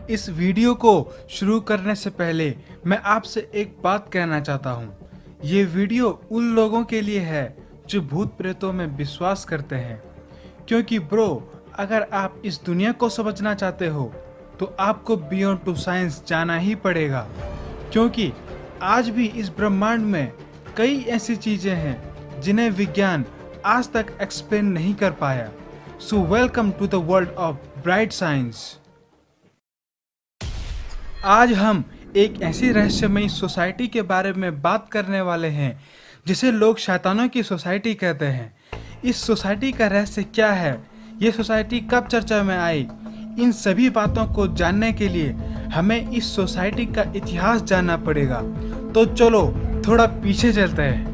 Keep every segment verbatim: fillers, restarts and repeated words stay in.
इस वीडियो को शुरू करने से पहले मैं आपसे एक बात कहना चाहता हूँ। ये वीडियो उन लोगों के लिए है जो भूत प्रेतों में विश्वास करते हैं, क्योंकि ब्रो अगर आप इस दुनिया को समझना चाहते हो तो आपको बियॉन्ड टू साइंस जाना ही पड़ेगा, क्योंकि आज भी इस ब्रह्मांड में कई ऐसी चीजें हैं जिन्हें विज्ञान आज तक एक्सप्लेन नहीं कर पाया। So welcome to the world of bright science. आज हम एक ऐसी रहस्यमयी सोसाइटी के बारे में बात करने वाले हैं जिसे लोग शैतानों की सोसाइटी कहते हैं। इस सोसाइटी का रहस्य क्या है, ये सोसाइटी कब चर्चा में आई, इन सभी बातों को जानने के लिए हमें इस सोसाइटी का इतिहास जानना पड़ेगा। तो चलो थोड़ा पीछे चलते हैं।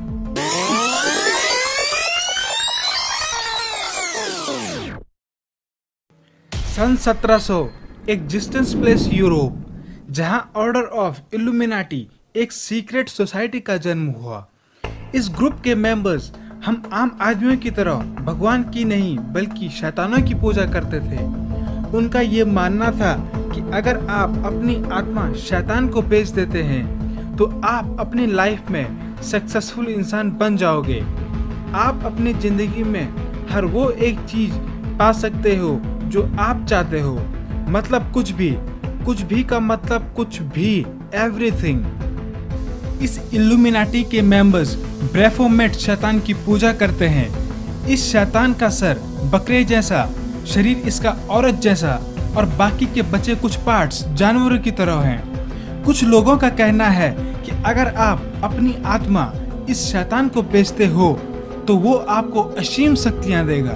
सन सत्रह सौ एग्जिस्टेंस प्लेस यूरोप, जहां ऑर्डर ऑफ इल्यूमिनाटी एक सीक्रेट सोसाइटी का जन्म हुआ। इस ग्रुप के मेंबर्स हम आम आदमियों की तरह भगवान की नहीं बल्कि शैतानों की पूजा करते थे। उनका ये मानना था कि अगर आप अपनी आत्मा शैतान को बेच देते हैं तो आप अपनी लाइफ में सक्सेसफुल इंसान बन जाओगे। आप अपनी जिंदगी में हर वो एक चीज पा सकते हो जो आप चाहते हो, मतलब कुछ भी। कुछ भी का मतलब कुछ भी, एवरीथिंग। इस इल्यूमिनाटी के मेंबर्स ब्रेफोमेट शैतान की पूजा करते हैं। इस शैतान का सर बकरे जैसा, शरीर इसका औरत जैसा और बाकी के बचे कुछ पार्ट्स जानवरों की तरह हैं। कुछ लोगों का कहना है कि अगर आप अपनी आत्मा इस शैतान को बेचते हो तो वो आपको असीम शक्तियां देगा।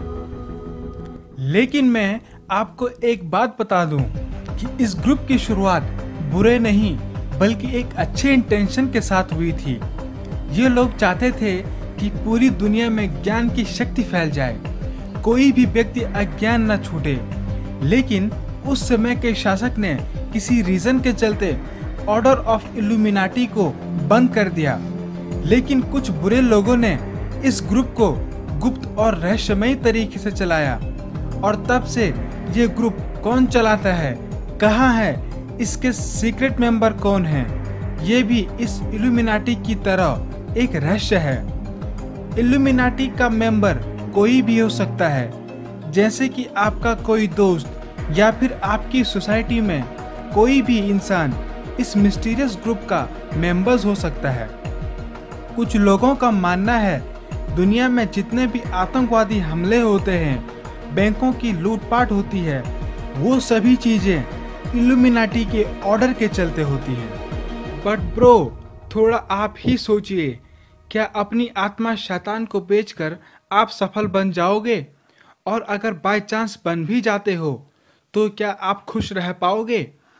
लेकिन मैं आपको एक बात बता दूं कि इस ग्रुप की शुरुआत बुरे नहीं बल्कि एक अच्छे इंटेंशन के साथ हुई थी। ये लोग चाहते थे कि पूरी दुनिया में ज्ञान की शक्ति फैल जाए, कोई भी व्यक्ति अज्ञान न छूटे। लेकिन उस समय के शासक ने किसी रीजन के चलते ऑर्डर ऑफ इल्यूमिनाटी को बंद कर दिया। लेकिन कुछ बुरे लोगों ने इस ग्रुप को गुप्त और रहस्यमयी तरीके से चलाया, और तब से ये ग्रुप कौन चलाता है, कहाँ है, इसके सीक्रेट मेंबर कौन हैं, ये भी इस इल्यूमिनाटी की तरह एक रहस्य है। इल्यूमिनाटी का मेंबर कोई भी हो सकता है, जैसे कि आपका कोई दोस्त या फिर आपकी सोसाइटी में कोई भी इंसान इस मिस्टीरियस ग्रुप का मेंबर्स हो सकता है। कुछ लोगों का मानना है दुनिया में जितने भी आतंकवादी हमले होते हैं, बैंकों की लूटपाट होती है, वो सभी चीजें इल्यूमिनाटी के ऑर्डर के चलते होती हैं। बट ब्रो थोड़ा आप ही सोचिए, क्या अपनी आत्मा शैतान को बेचकर आप सफल बन जाओगे? और अगर बाय चांस बन भी जाते हो तो क्या आप खुश रह पाओगे?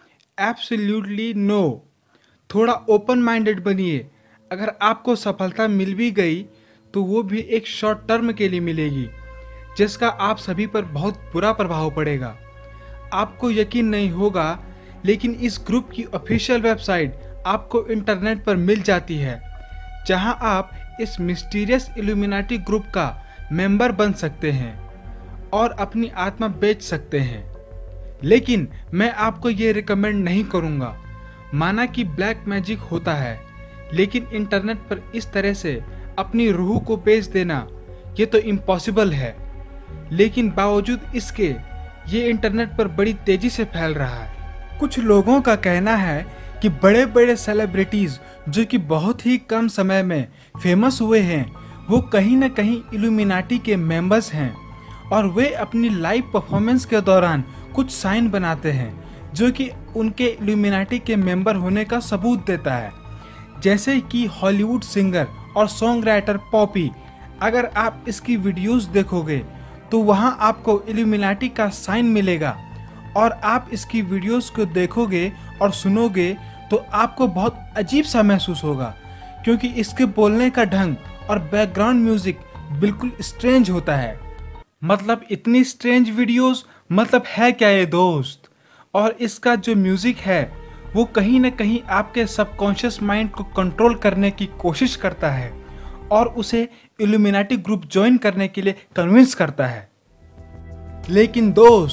Absolutely no. थोड़ा ओपन माइंडेड बनिए। अगर आपको सफलता मिल भी गई तो वो भी एक शॉर्ट टर्म के लिए मिलेगी, जिसका आप सभी पर बहुत बुरा प्रभाव पड़ेगा। आपको यकीन नहीं होगा, लेकिन इस ग्रुप की ऑफिशियल वेबसाइट आपको इंटरनेट पर मिल जाती है, जहां आप इस मिस्टीरियस इल्यूमिनाटी ग्रुप का मेंबर बन सकते हैं और अपनी आत्मा बेच सकते हैं। लेकिन मैं आपको ये रिकमेंड नहीं करूँगा। माना कि ब्लैक मैजिक होता है, लेकिन इंटरनेट पर इस तरह से अपनी रूह को बेच देना ये तो इम्पॉसिबल है। लेकिन बावजूद इसके ये इंटरनेट पर बड़ी तेजी से फैल रहा है। कुछ लोगों का कहना है कि बड़े बड़े सेलिब्रिटीज जो कि बहुत ही कम समय में फेमस हुए हैं, वो कहीं ना कहीं इल्यूमिनाटी के मेंबर्स हैं, और वे अपनी लाइव परफॉर्मेंस के दौरान कुछ साइन बनाते हैं जो कि उनके इल्यूमिनाटी के मेंबर होने का सबूत देता है। जैसे कि हॉलीवुड सिंगर और सॉन्ग राइटर पॉपी, अगर आप इसकी वीडियोस देखोगे तो वहां आपको इल्यूमिनाटी का साइन मिलेगा, और आप इसकी वीडियोस को देखोगे और सुनोगे तो आपको बहुत अजीब सा महसूस होगा, क्योंकि इसके बोलने का ढंग और बैकग्राउंड म्यूजिक बिल्कुल स्ट्रेंज होता है। मतलब इतनी स्ट्रेंज वीडियोस, मतलब है क्या ये दोस्त? और इसका जो म्यूजिक है वो कहीं ना कहीं आपके सबकॉन्शियस माइंड को कंट्रोल करने की कोशिश करता है और उसे इल्यूमिनाटी ग्रुप ज्वाइन करने के लिए कन्विंस करता है। लेकिन दोस्त,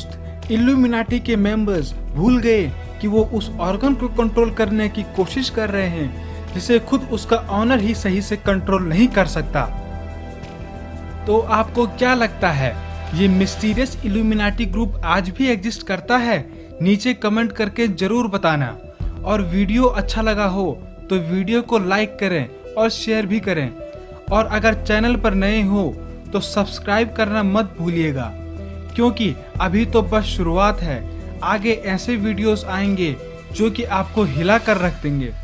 इल्यूमिनाटी के मेंबर्स भूल गए कि वो उस ऑर्गन को कंट्रोल करने की कोशिश कर रहे हैं जिसे खुद उसका ऑनर ही सही से कंट्रोल नहीं कर सकता। तो आपको क्या लगता है, ये मिस्टीरियस इल्यूमिनाटी ग्रुप आज भी एग्जिस्ट करता है? नीचे कमेंट करके जरूर बताना। और वीडियो अच्छा लगा हो तो वीडियो को लाइक करें और शेयर भी करें। और अगर चैनल पर नए हो तो सब्सक्राइब करना मत भूलिएगा, क्योंकि अभी तो बस शुरुआत है। आगे ऐसे वीडियोस आएंगे जो कि आपको हिला कर रख देंगे।